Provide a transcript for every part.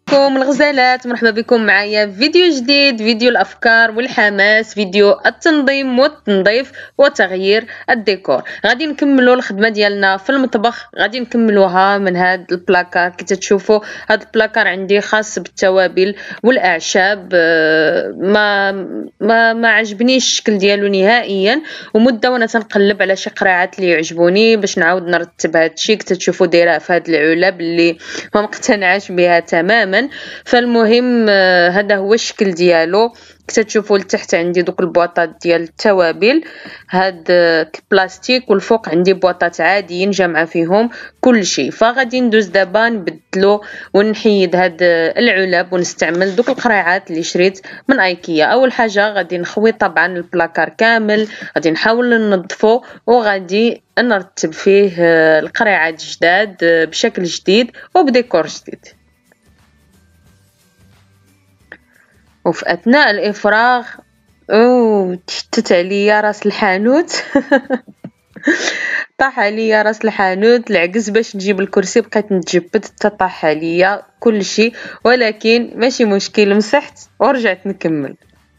عليكم الغزالات، مرحبا بكم معايا في فيديو جديد، فيديو الافكار والحماس، فيديو التنظيم والتنظيف وتغيير الديكور. غادي نكملوا الخدمه ديالنا في المطبخ، غادي نكملوها من هذا البلاكار. كي تشوفوا هذا البلاكار عندي خاص بالتوابل والاعشاب. ما عجبنيش الشكل ديالو نهائيا، ومده وانا تنقلب على شي قراعات اللي يعجبوني باش نعاود نرتب هذا الشيء. كتشوفوا دايره في هذه العلب اللي ما مقتنعاش بها تماما. فالمهم هذا هو الشكل ديالو. كتشوفوا لتحت عندي دوك البواطات ديال التوابل، هاد البلاستيك، والفوق عندي بواطات عاديين جامعه فيهم كل شيء. فغادي ندوز دابا نبدلو ونحيد هاد العلب ونستعمل دوك القريعات اللي شريت من ايكيا. اول حاجه غادي نخوي طبعا البلاكار كامل، غادي نحاول ننظفو وغادي نرتب فيه القريعات جداد بشكل جديد وبديكور جديد. وفي اثناء الافراغ تشتت عليا راس الحانوت طاح عليا راس الحانوت، العكس باش نجيب الكرسي بقيت نتجبد حتى طاح عليا كل شيء، ولكن ماشي مشكل، مسحت ورجعت نكمل.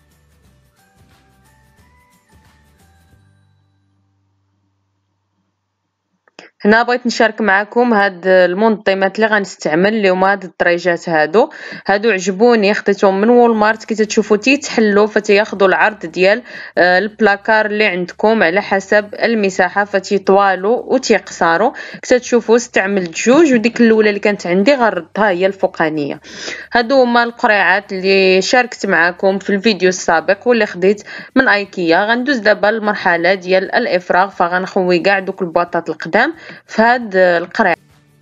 هنا بغيت نشارك معكم هاد المنظمات اللي غنستعمل، اللي هما هاد الدريجات هادو عجبوني، خديتهم من وولمارت. كي تشوفوا تيتحلوا فتياخذوا العرض ديال البلاكار اللي عندكم على حسب المساحه، فتيطوالوا وتيقصروا. كتشوفوا استعملت جوج، وديك الاولى اللي كانت عندي غردها هي الفوقانيه. هادو هما القريعات اللي شاركت معكم في الفيديو السابق واللي خديت من ايكيا. غندوز دابا المرحله ديال الافراغ، فغنخوي كاع دوك البواطات القدام في هاد القريعة.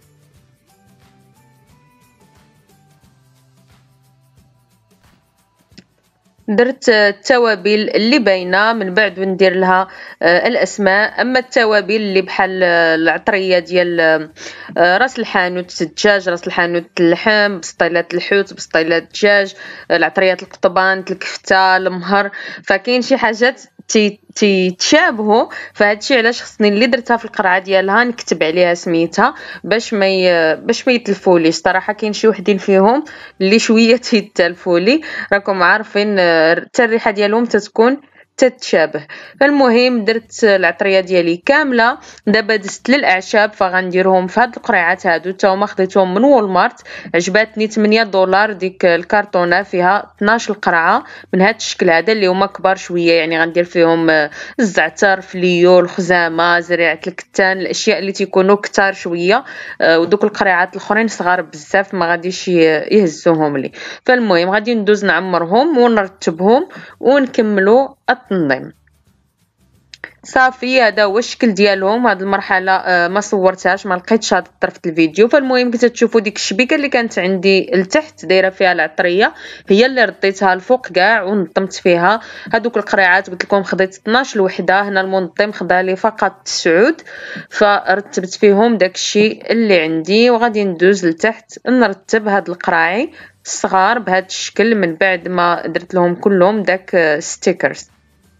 درت التوابل اللي باينه، من بعد ندير لها الاسماء. اما التوابل اللي بحال العطريه ديال راس الحانوت الدجاج، راس الحانوت اللحم، بسطيلات الحوت، بسطيلات الدجاج، العطريات القطبان، الكفته، المهر. فكاين شي حاجات تشابهوا، فهاد الشيء علاش خصني اللي درتها في القرعه ديالها نكتب عليها سميتها باش ما يتلفوليش. صراحه كاين شي وحدين فيهم اللي شويه تيتلفولي، راكم عارفين حتى الريحه ديالهم تتكون تتشابه. فالمهم درت العطريه ديالي كامله. دابا دزت للاعشاب، فغنديرهم في هاد القريعات هادو، حتى هما خديتهم من وولمارت. عجباتني $8 ديك الكرتونه، فيها 12 قرعه من هاد الشكل هذا اللي هما كبار شويه. يعني غندير فيهم الزعتر، فليو، الخزامه، زريعه الكتان، الاشياء اللي تيكونوا كتار شويه. ودوك القريعات الاخرين صغار بزاف ما غاديش يهزوهم لي. فالمهم غادي ندوز نعمرهم ونرتبهم ونكملوا التنظيم. صافي هذا هو الشكل ديالهم. هذه المرحله ما صورتهاش، ما لقيتش هذا الطرف الفيديو. فالمهم كنتو تشوفوا ديك الشبيكه اللي كانت عندي لتحت دايره فيها العطريه، هي اللي رديتها الفوق كاع ونظمت فيها هذوك القريعات. قلت لكم خديت 12 وحده، هنا المنظم خدا لي فقط 9، فرتبت فيهم داكشي اللي عندي. وغادي ندوز لتحت نرتب هاد القراعي الصغار بهذا الشكل من بعد ما درت لهم كلهم داك ستيكرز.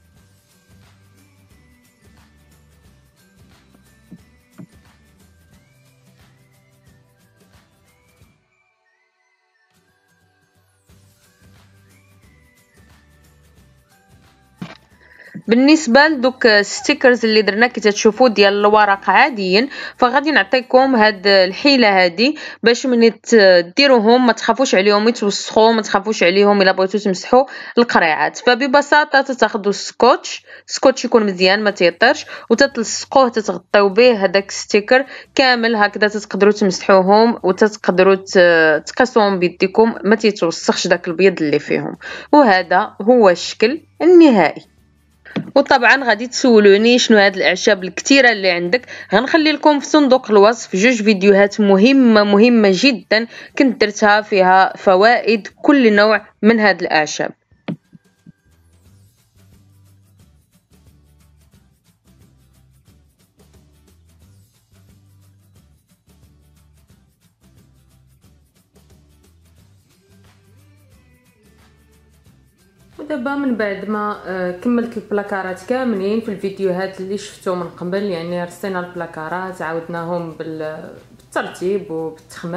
بالنسبه لدوك الستيكرز اللي درنا كي تشوفوا ديال الورق عاديين، فغادي نعطيكم هاد الحيله هادي باش ملي ديروهم ما تخافوش عليهم يتوسخوا، ما تخافوش عليهم الا بغيتو تمسحوا القريعات. فببساطه تاخذوا سكوتش يكون مزيان ما تيطيرش، وتتلصقوه تتغطيو به هذاك الستيكر كامل هكذا. تقدروا تمسحوهم وتقدروا تقصوهم بيديكم، ما تيتوسخش داك البيض اللي فيهم. وهذا هو الشكل النهائي. وطبعا غادي تسولوني شنو هاد الاعشاب الكثيره اللي عندك. غنخلي لكم في صندوق الوصف جوج فيديوهات مهمه جدا كنت درتها فيها فوائد كل نوع من هاد الاعشاب. ودابا من بعد ما كملت البلاكارات كاملين في الفيديوهات اللي شفتو من قبل، يعني رصينا البلاكارات عاودناهم بالترتيب وبالتخمام.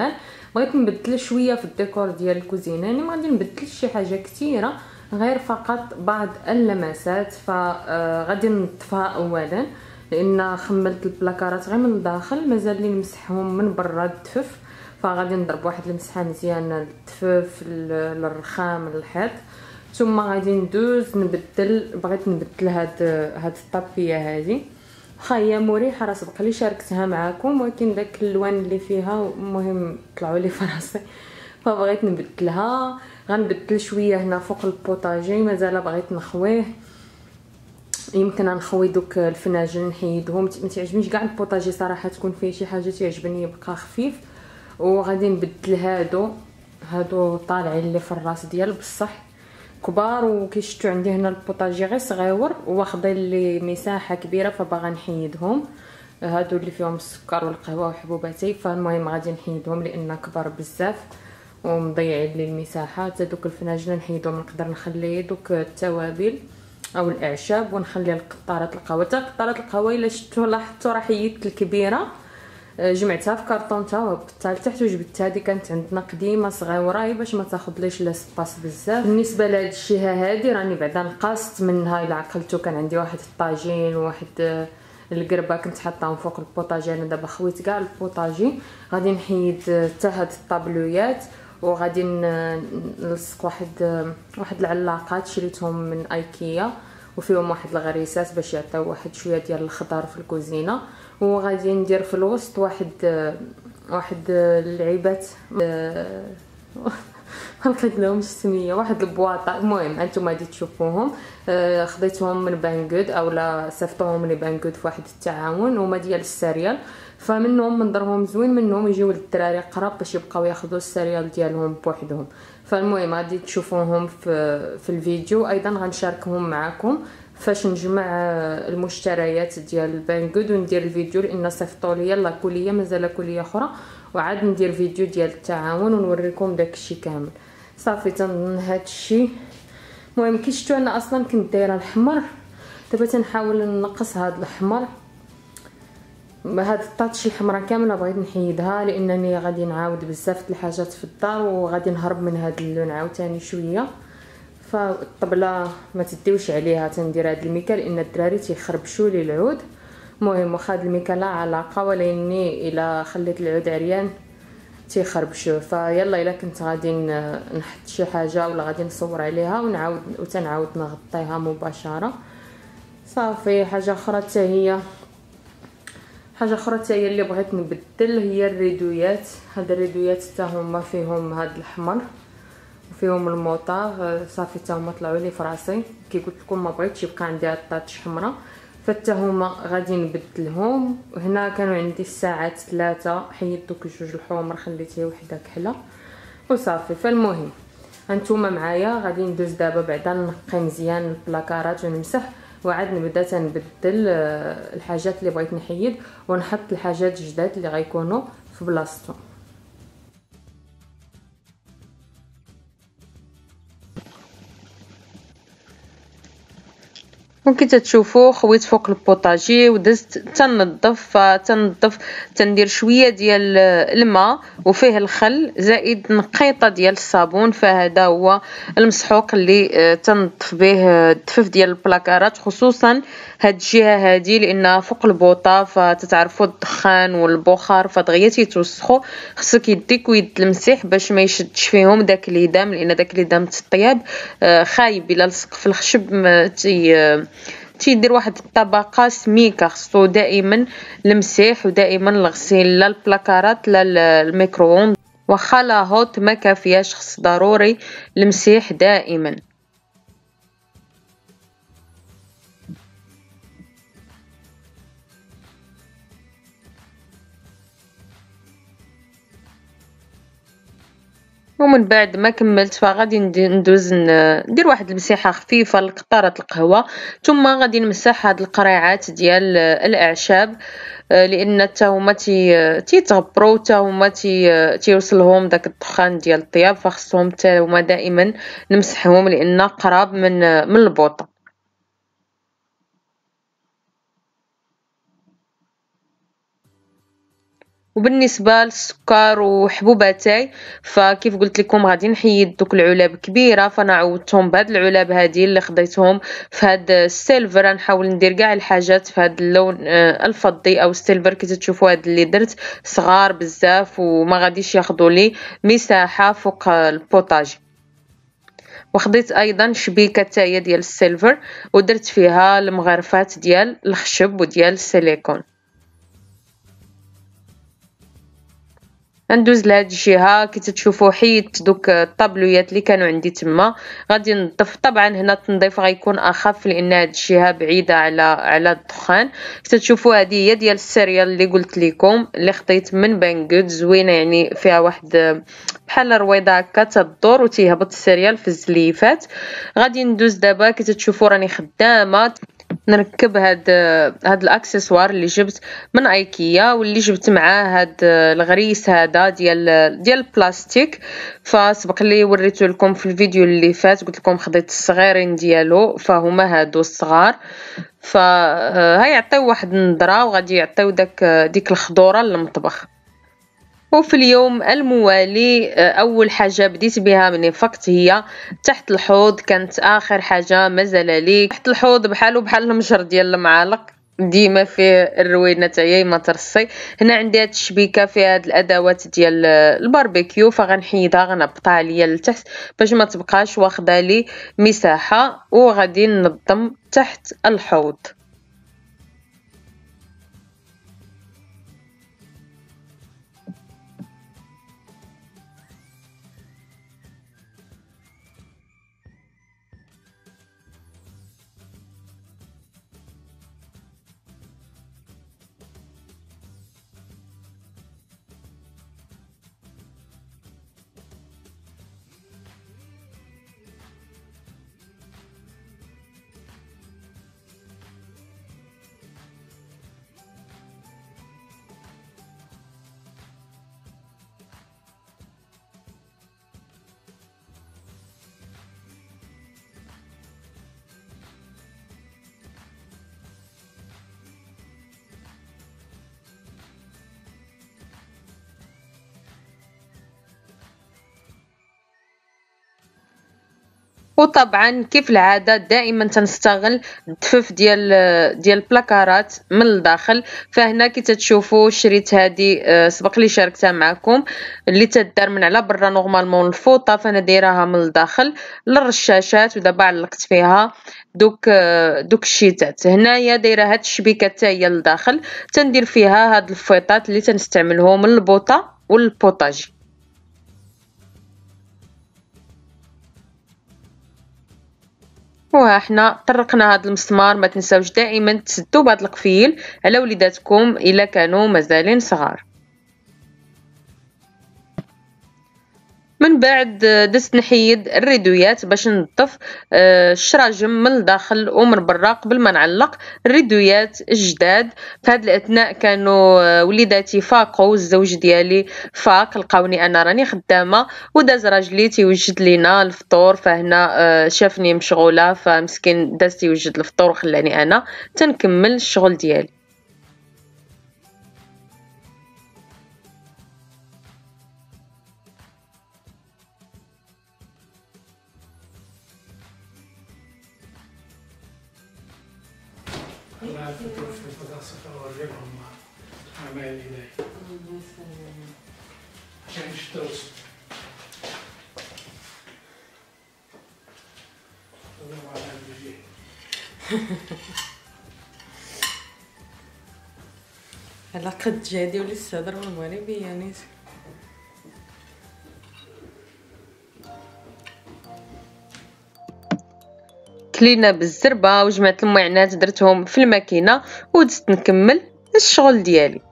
بغيت نبدل شويه في الديكور ديال الكوزينه، يعني ما غادي نبدلش شي حاجه كثيره، غير فقط بعض اللمسات. فغادي نطفها اولا لان خملت البلاكارات غير من الداخل، مازال لي نمسحهم من برا الدفف. فغادي نضرب واحد المسحه مزيان الدفف للرخام الحيط، ثم غادي ندوز نبدل. بغيت نبدل هاد الطابيه هذه، واخا هي مريحه راه سبق لي شاركتها معكم، ولكن داك اللوان اللي فيها المهم طلعوا لي في راسي، فبغيت نبدلها. غنبدل شويه هنا فوق البوطاجي، مازال بغيت نخويه، يمكن نخوي دوك الفناجل نحيدهم. ما تعجبنيش كاع البوطاجي صراحه تكون فيه شي حاجه تعجبني يبقى خفيف. وغادي نبدل هادو طالعين اللي في الراس ديال بصح كبار، وكيشتو عندي هنا البوطاجي غير صغيور واخدين لي مساحه كبيره، فباغا نحيدهم. هادو اللي فيهم السكر والقهوه وحبوباتي، فالمهم غادي نحيدهم لان كبار بزاف ومضيعين لي المساحه. حتى دوك الفناجل نحيدهم، نقدر نخلي دوك التوابل او الاعشاب ونخلي القطارات القهوه. حتى قطارات القهوه الا شفتوا لاحظتوا راه حيدت الكبيره، جمعتها في كرطونطه وهبطتها لتحت وجبت هذه كانت عندنا قديمه صغيره باش ما تاخذليش لاسباس بزاف. بالنسبه لهاد الشيها هذه راني بعدا نقصت منها الا عقلتو. كان عندي واحد الطاجين وواحد القربه كنت حاطاهم فوق البوطاجي، انا دابا خويت كاع البوطاجي. غادي نحيد حتى هاد الطابلويات، وغادي نلصق واحد العلاقات شريتهم من ايكيا وفيهم واحد الغريسات باش يعطيو واحد شويه ديال الخضر في الكوزينه. وغادي ندير في الوسط واحد اللعيبات ما لقيت لهمش السميه، واحد البواطه. المهم انتم غادي تشوفوهم. خديتهم من بانغود اولا صيفطوهم من بانغود في واحد التعاون، هما ديال السريال. فمنهم منظرهم زوين، منهم يجيو للدراري قراب باش يبقاو ياخذوا السريال ديالهم بوحدهم. فالمهم غادي تشوفوهم في الفيديو. ايضا غنشاركهم معكم فاش نجمع المشتريات ديال بانغود وندير الفيديو، لان صيفطوا لي لا كليه مازال كليه اخرى، وعاد ندير فيديو ديال التعاون ونوريكم داكشي كامل. صافي تنظن هادشي. المهم كي شفتوا انا اصلا كنت دايره الحمر، دابا تنحاول نقص هاد الاحمر. هاد الطاتش الحمراء كامله بغيت نحيدها لانني غادي نعاود بزاف الحاجات في الدار وغادي نهرب من هاد اللون عاوتاني شويه. فالطبله ما تديوش عليها، تندير هاد الميكا لان الدراري تيخربشوا لي العود. المهم واخا هاد الميكا لا علاقه، ولاني الا خليت العود عريان تيخربشوا. فيلا الا كنت غادي نحط شي حاجه ولا غادي نصور عليها ونعاود وتنعاود نغطيها مباشره. صافي. حاجه اخرى حتى هي اللي بغيت نبدل هي الريدويات. هاد الريدويات حتى هما فيهم هاد الاحمر وفيهم الموطار. صافي حتى هما طلعوا لي في راسي. كي قلت لكم ما بغيتش يبقى عندي هاد الطاتش حمراء، فحتى هما غادي نبدلهم. هنا كانوا عندي الساعات 3، حيدت دوك الجوج الحمر خليت هي وحده كحله وصافي. فالمهم هانتوما معايا غادي ندوز دابا بعدا نقي مزيان البلاكارات ونمسح، وعاد نبدا تنبدل الحاجات اللي بغيت نحيد ونحط الحاجات الجداد اللي غيكونوا في بلاصتهم. ممكن تتشوفوا خويت فوق البوطاجي ودزت تنظف تندير شويه ديال الماء وفيه الخل زائد نقيطه ديال الصابون. فهذا هو المسحوق اللي تنظف به الدفف ديال البلاكارات، خصوصا هاد الجهه هذه لان فوق البوطه فتتعرفوا الدخان والبخار فدغيا تيتوسخوا. خصك يديك ويد المسيح باش ما يشدش فيهم داك الهدام، لان داك الهدام الطياب خايب الا لصق في الخشب تيدير واحد الطبقه سميكه. خصو دائما المسيح ودائما الغسيل لا البلاكارات لا الميكرووند، واخا لا هوت ما كافياش، خص ضروري المسيح دائما. ومن بعد ما كملت فغادي ندوز ندير واحد المسيحه خفيفه لقطاره القهوه، ثم غادي نمسح هاد القريعات ديال الاعشاب لان حتى هما تيتغبروا حتى هما تيوصلهم داك الدخان ديال الطياب، فخصهم حتى هما دائما نمسحهم لان قراب من البوطه. وبالنسبه للسكر وحبوباتي فكيف قلت لكم غادي نحيد دوك العلب كبيره، فانا عوضتهم بهاد العلب هادي اللي خديتهم في هاد السيلفر. غنحاول ندير كاع الحاجات في هاد اللون الفضي او السيلفر. كي تشوفوا هاد اللي درت صغار بزاف وما غاديش ياخذوا لي مساحه فوق البوطاجي. وخديت ايضا شبيكه تاهي ديال السيلفر ودرت فيها المغرفات ديال الخشب وديال السيليكون. ندوز لهاد الجهه. كي تشوفوا حيدت دوك الطابلويات اللي كانوا عندي تما، غادي ننظف. طبعا هنا التنظيف غيكون اخف لان هاد الجهه بعيده على الدخان. تشوفوا هذه هي ديال السيريال اللي قلت لكم اللي خديت من بانغود، زوينه يعني فيها واحد بحال رويضه هكا تدور وتيهبط السيريال في الزليفات. غادي ندوز دابا. كي تشوفوا راني خدامه نركب هاد الاكسسوار اللي جبت من ايكيا، واللي جبت معاه هاد الغريس هذا ديال البلاستيك. فسبق لي وريته لكم في الفيديو اللي فات، قلت لكم خديت الصغيرين ديالو فهما هادو الصغار. فهيعطيو واحد النظره وغادي يعطيو ديك الخضوره للمطبخ. وفي اليوم الموالي اول حاجه بديت بها من فقت هي تحت الحوض. كانت اخر حاجه مازال لي تحت الحوض بحال المجر ديال المعالق ديما فيه الروينه تاعي ما ترصي. هنا عندي هاد الشبيكه فيها هاد الادوات ديال الباربيكيو، فغنحيدها غنبطها عليا لتحت باش ما تبقاش واخده لي مساحه. وغادي ننظم تحت الحوض. وطبعا كيف العاده دائما تنستغل الدفف ديال البلاكارات من الداخل. فهنا كي تشوفوا شريت هذه سبق لي شاركتها معكم اللي تدار من على برا نورمالمون الفوطه، فانا دايراها من الداخل للرشاشات ودابا علقت فيها دوك الشيتات. هنايا دايره هاد الشبيكه حتى هي للداخل تندير فيها هاد الفويطات اللي تنستعملهم للبوطه والبوطاجي. وها حنا طرقنا هذا المسمار. ما تنساوش دائما تسدوا بهذا القفيل على وليداتكم الا كانوا مازالين صغار. من بعد دزت نحيد الريدويات باش نظف الشراجم من الداخل ومن برا قبل ما نعلق الريدويات الجداد. في هذا الاثناء كانوا وليداتي فاقوا، الزوج ديالي فاق، لقاوني انا راني خدامه وداز راجلي تيوجد لينا الفطور. فهنا شافني مشغوله فمسكين داز تيوجد الفطور وخلاني انا تنكمل الشغل ديالي. الله الفطور في البلاصة فأوريكم أعمال إلهي عشان يشتروا على الوجه. على قد جادي ولسه ضرب المغربي يعني. كلينا بالزربه وجمعت المعينات درتهم في الماكينه ودزت نكمل الشغل ديالي.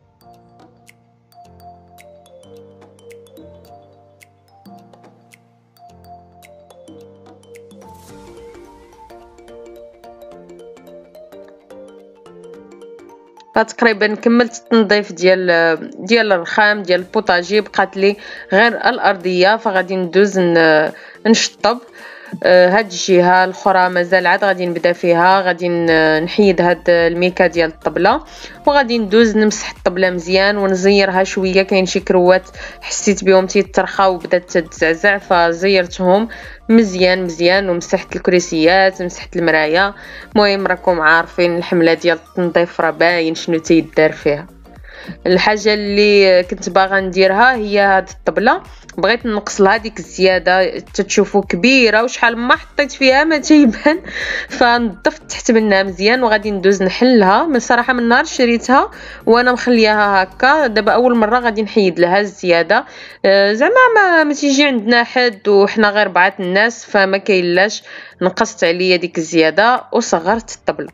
تقريبا كملت التنظيف ديال الرخام ديال البوطاجي. بقات لي غير الارضيه فغادي ندوز نشطب. هاد الجهه الاخرى مازال عاد غادي نبدا فيها، غادي نحيد هاد الميكا ديال الطبله وغادي ندوز نمسح الطبله مزيان ونزيرها شويه. كاين شي كروات حسيت بهم تيترخاو وبدات تتزعزع فزيرتهم مزيان مزيان ومسحت الكرسيات مسحت المرايه. المهم راكم عارفين الحمله ديال التنظيف راه باين شنو تيدار فيها. الحاجه اللي كنت باغا نديرها هي هاد الطبله، بغيت نقص لها ديك الزياده تتشوفوا كبيره وشحال ما حطيت فيها ما تيبان، فنظفت تحت منها مزيان وغادي ندوز نحلها. من صراحه من نهار شريتها وانا مخلياها هكا، دابا اول مره غادي نحيد لها الزياده. زعما ما تيجي عندنا حد وحنا غير 4 الناس فما كاينلاش، نقصت عليا ديك الزياده وصغرت الطبله.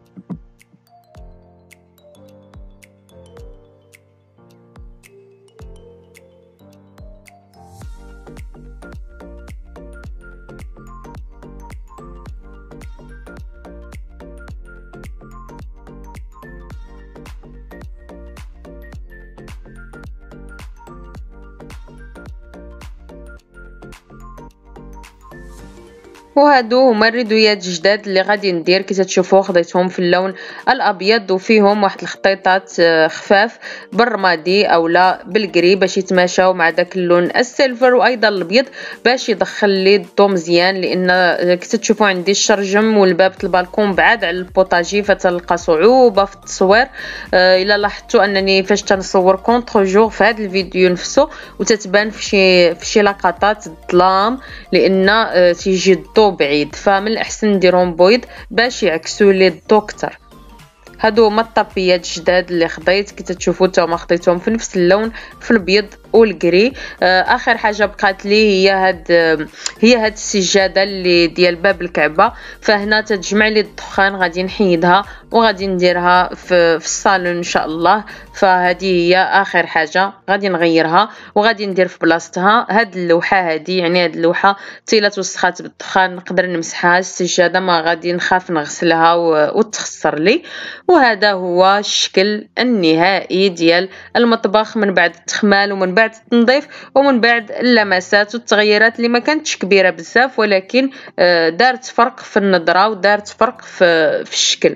وهادو هما الريدويات جداد اللي غادي ندير. كي تشوفوا خديتهم في اللون الابيض وفيهم واحد الخطيطات خفاف بالرمادي اولا بالكري باش يتماشاو مع داك اللون السيلفر وايضا الابيض باش يدخل لي الضو مزيان، لان كي تشوفوا عندي الشرجم والباب البالكون بعاد على البوطاجي فتلقى صعوبه في التصوير. الا لاحظتوا انني فاش تنصور كونتر جور في هذا الفيديو نفسه وتتبان في شي لقطات الظلام لان تيجي الضو بعيد، فمن الاحسن نديرهم بيض باش يعكسوا لي الضو كتر. هادو هما الطابيات جداد اللي خديت، كي تشوفوا نتوما خديتهم في نفس اللون في الابيض والكري. اخر حاجه بقات لي هي هاد السجاده اللي ديال باب الكعبه، فهنا تتجمع لي الدخان غادي نحيدها وغادي نديرها في الصالون ان شاء الله. فهذه هي اخر حاجه غادي نغيرها وغادي ندير في بلاصتها هاد اللوحه هذه. يعني هاد اللوحه طيله وسخات بالدخان نقدر نمسحها، السجاده ما غادي نخاف نغسلها وتخسر لي. وهذا هو الشكل النهائي ديال المطبخ من بعد التخمال ومن بعد التنظيف ومن بعد اللمسات والتغييرات اللي ما كانتش كبيره بزاف، ولكن دارت فرق في النظره ودارت فرق في الشكل.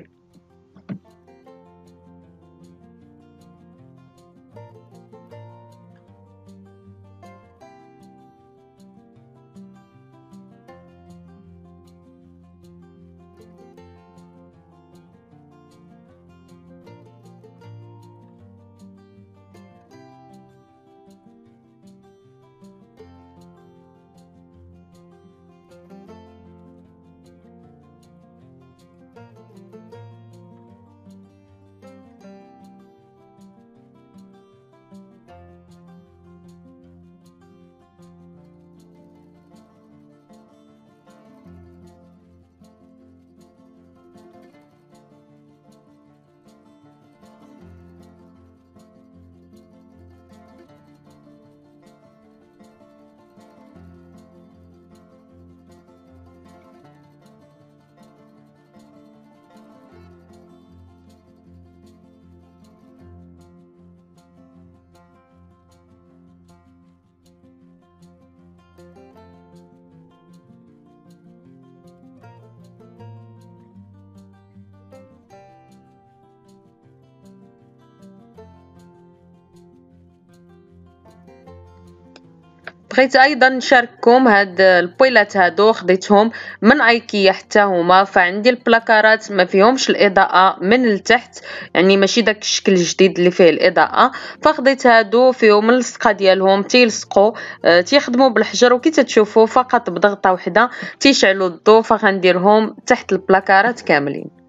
بغيت ايضا نشارككم هاد البويلات هادو خديتهم من ايكيا حتى هما، فعندي البلاكارات ما فيهمش الاضاءه من التحت، يعني ماشي داك الشكل الجديد اللي فيه الاضاءه، فخديت هادو فيهم اللصقه ديالهم تيلصقوا تيخدموا بالحجر، وكي تشوفوا فقط بضغطه واحده تيشعلوا الضوء، فغنديرهم تحت البلاكارات كاملين.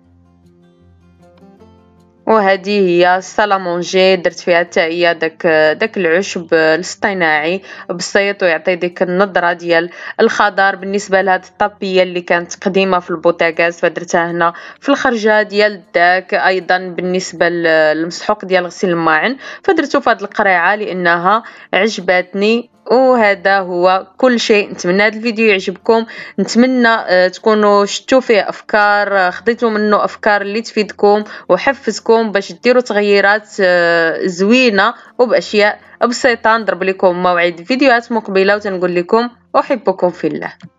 وهذه هي السالامونجي درت فيها حتى هي داك العشب الاصطناعي بسيط ويعطي ديك النظره ديال الخضر. بالنسبه لهاد الطابيه اللي كانت قديمه في البوتاغاز فدرتها هنا في الخرجه ديال الداك. ايضا بالنسبه للمسحوق ديال غسيل الماعن فدرتو في هاد القريعه لانها عجباتني. وهذا هو كل شيء. نتمنى هذا الفيديو يعجبكم، نتمنى تكونوا شفتوا فيه افكار، خديتوا منه افكار اللي تفيدكم وحفزكم باش ديروا تغييرات زوينه وباشياء بسيطه. نضرب لكم موعد فيديوهات مقبله وتنقول لكم احبكم في الله.